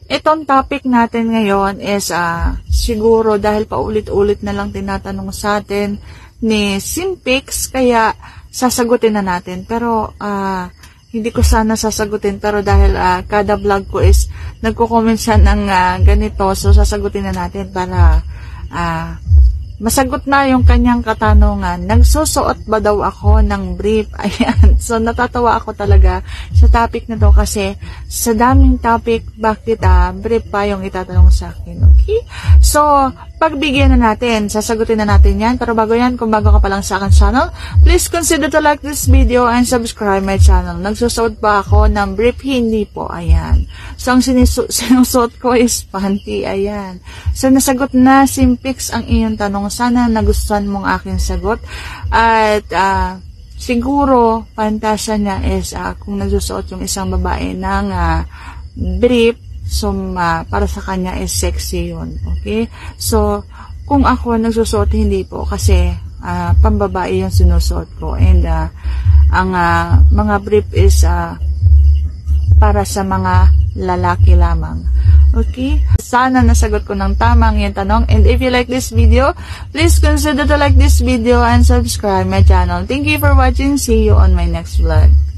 Itong topic natin ngayon is siguro dahil paulit-ulit na lang tinatanong sa atin ni Simpix, kaya sasagutin na natin. Pero hindi ko sana sasagutin, pero dahil kada vlog ko is nagko-comment siya ng ganito, so sasagutin na natin para masagot na yung kanyang katanungan. Nagsusuot ba daw ako ng brief? Ayan. So, natatawa ako talaga sa topic na to kasi sa daming topic, bakit brief pa yung itatanong sa akin. Okay? So, pagbigyan na natin, sasagutin na natin yan. Pero bago yan, kung bago ka pa lang sa akin channel, please consider to like this video and subscribe my channel. Nagsusuot ba ako ng brief? Hindi po. Ayan. So, ang sinusuot ko is panty. Ayan. So, nasagot na Simpix ang iyong tanong. Sana nagustuhan mong aking sagot. At siguro, pantasya niya is kung nagsusuot yung isang babae ng brief, so para sa kanya is sexy yun. Okay? So, kung ako nagsusuot, hindi po. Kasi pambabae yung sinusuot ko. And ang mga brief is para sa mga lalaki lamang. Okay? Sana nasagot ko ng tama ang iyong tanong. And if you like this video, please consider to like this video and subscribe my channel. Thank you for watching. See you on my next vlog.